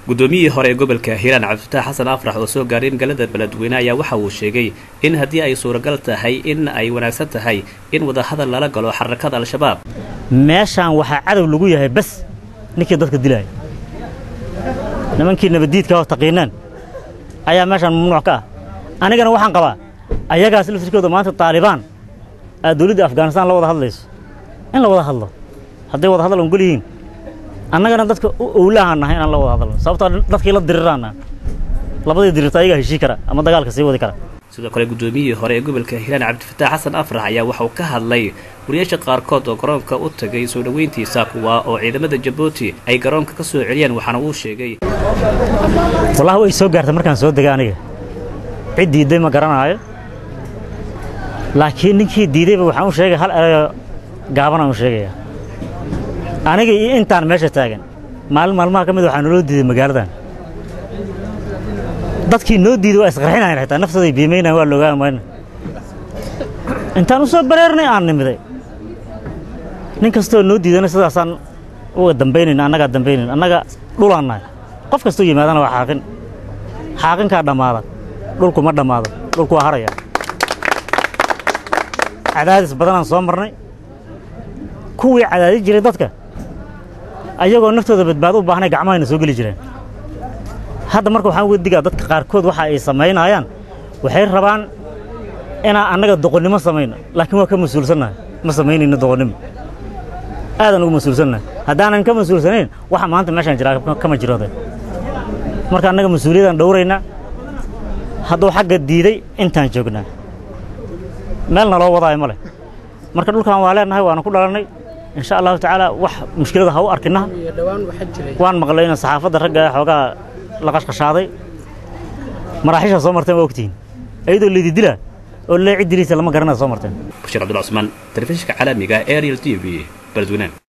guddoomiyihii hore ee gobolka Hiiraan Cabdifatax Xasan Afrax oo soo gaaray magaalada Beledweyne ayaa waxa uu sheegay in haddii ay suuragal tahay in ay wanaagsan tahay in wada hadal lala galo xarakada al-shabaab meeshaan waxa cadow lagu yahay bas ninkii dadka dilay nimankii nabadiidka oo taqiinaan ayaa meeshaan mamnuuc ka ah anigana waxaan qabaa ayagaas laftirkooda maanta Taliban dawladda Afghanistan la wada hadlayso in la wada hadlo haddii wada hadal ongol yihiin annagana dadka owlaahanahay inaan la wada hadalno sababtoo dadkii la diriraana labadii dirirta ayaga heshii kara ama dagaalka sii wadi kara sidoo kale guddoomiyihii hore ee gobolka Hiiraan Cabdifatax Xasan Afrax ayaa waxa uu ka hadlay wariyaasha qaarkood oo garoonka u tagay soo dhaweyntiisa kuwa oo ciidamada Djibouti ay garoonka ka soo celiyeen waxaana uu sheegay wallahi way soo gaartay markaan soo degay aniga cid diiday ma garanayo laakiin ninkii diidayba waxaan u sheegay hal erayo gaaban aan u sheegaya aniga iyo intaan meesha taagan maalmaha kamid waxaan noo diiday magaaladan dadkii noo diiday waa isqarxinayaan xitaa naftooda biimeynayaan waa looga amaan intaan u soo bareernay aan nimiday nin kastoo noo diidana sidaasaan uga dambeynayna annaga dhulaannahay qof kastoo yimaadana waa xaaqinkaa dhammaada dhulku ma dhammaado dhulku waa haraya cadaadis badanaan soo marnay kuwii cadaadi jiray dadka ayagoo naftooda badbaado u baahnay gacmahayna soo geli jireen hadda marka waxaan uga digaa dadka qaarkood waxa ay samaynayaan waxay rabaan inaan annaga doqonnimo samayno laakiin waa ka mas'uulsanahay ma samaynayno doqonnimo aadan ugu mas'uulsanahay haddaanan ka mas'uulsanayn waxa maanta meeshaan jira kama jirooday marka annaga mas'uuliyadaan dhowraynaa hadduu xagga diiday intaan joognaa meelna loo wadaayo ma leh marka dhulkan waa leenahay waana ku dhalanay إن شاء الله تعالى وح مشكلة هو أركنها وان مغلينا الصحافة الرجال حوجا لقاش قشاضي مراحيش صومرتين وقتين أيدو اللي ديلا ولا عد لي لما قرنا صومرتين. بشير عبد العثمان تلفزيون عالمي إيريال تي في بلدونان.